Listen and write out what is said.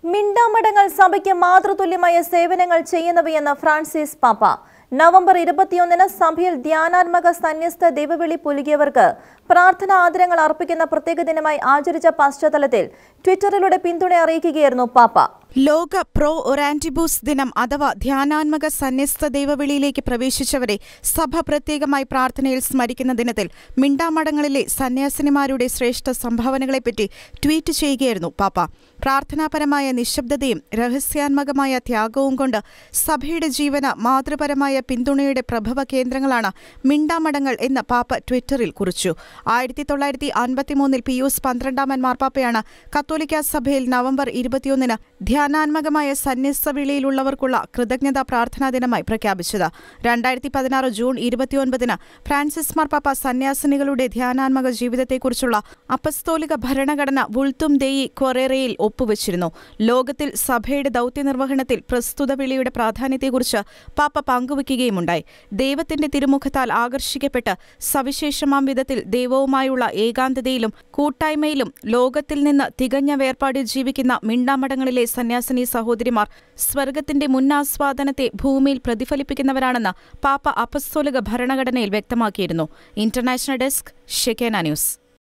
മിണ്ടാമടങ്ങൾ സഭയ്ക്ക് മാതൃതുല്യമായ സേവനങ്ങൾ ചെയ്യുന്നവയെന്ന് ഫ്രാൻസിസ് പാപ്പ. നവംബർ 21-ന് സഭയിൽ ധ്യാനാത്മക സന്യസ്ത ദൈവവിളി പുലുകിയവർക്ക് പ്രാർത്ഥനാ ആദരങ്ങൾ അർപ്പിക്കുന്ന പ്രത്യേക ദിനമായി ആചരിച്ച പശ്ചാത്തലത്തിൽ ട്വിറ്ററിലൂടെ പിന്തുണ അറിയിക്കുകയായിരുന്നു പാപ്പ. ലോക പ്രോ ഒറാന്റിബൂസ് ദിനം അഥവാ ധ്യാനാത്മക സന്യസ്ത ദൈവവിളിയിലേക്ക് പ്രവേശിച്ചവരെ സഭ പ്രത്യേകമായി പ്രാർത്ഥനയിൽ സ്മരിക്കുന്ന ദിനത്തിൽ മിണ്ടാമടങ്ങളിലെ സന്യാസിനിമാരുടെ ശ്രേഷ്ഠ സംഭാവനകളെപ്പറ്റി ട്വീറ്റ് ചെയ്യുകയായിരുന്നു പാപ്പ. പ്രാർത്ഥനാപരമായ നിശബ്ദതയും രഹസ്യാത്മകമായ ത്യാഗവും കൊണ്ട് സഭയുടെ ജീവന മാതൃപരമായ പിന്തുണയുടെ പ്രഭവ കേന്ദ്രങ്ങളാണ് മിണ്ടാമടങ്ങൾ എന്ന് പാപ്പ ട്വിറ്ററിൽ കുറിച്ചു. 1953 പിയൂസ് 12 മാർപ്പാപ്പയാണ് കത്തോലിക്ക സഭയിൽ നവംബർ 21-ന് ധ്യാനാത്മകമായ സന്യസ്ത വിളിയിലുള്ളവർക്കുള്ള കൃതജ്ഞതാ പ്രാർത്ഥനാ ദിനമായി പ്രഖ്യാപിച്ചത്. 2016 ജൂൺ 29-ന് ഫ്രാൻസിസ് മാർപ്പാപ്പ സന്യാസിനികളുടെ ധ്യാനാത്മക ജീവിതത്തെക്കുറിച്ചുള്ള അപ്പസ്തോലിക ഭരണഘടന വുൾത്തും ദേയി ക്വറേറയിൽ ഒപ്പുവച്ചിരുന്നു. ലോകത്തിൽ സഭയുടെ ദൗത്യനിർവഹണത്തിൽ പ്രസ്തുത വിളിയുടെ പ്രാധാന്യത്തെക്കുറിച്ച് പാപ്പ പങ്കുവയ്ക്കുകയുമുണ്ടായി. ദൈവത്തിന്റെ തിരുമുഖത്താൽ ആകർഷിക്കപ്പെട്ട് സവിശേഷമാം വിധത്തിൽ ദൈവവുമായുള്ള ഏകാന്തതയിലും കൂട്ടായ്മയിലും ലോകത്തിൽ നിന്ന് തികഞ്ഞ വേർപാടിൽ ജീവിക്കുന്ന മിണ്ടാമടങ്ങളിലെ സന്യാസിനി സഹോദരിമാർ സ്വർഗത്തിന്റെ മുന്നാസ്വാദനത്തെ ഭൂമിയിൽ പ്രതിഫലിപ്പിക്കുന്നവരാണെന്ന് പാപ്പ അപ്പസ്തോലിക ഭരണഘടനയിൽ വ്യക്തമാക്കിയിരുന്നു. International desk, Shekinah news.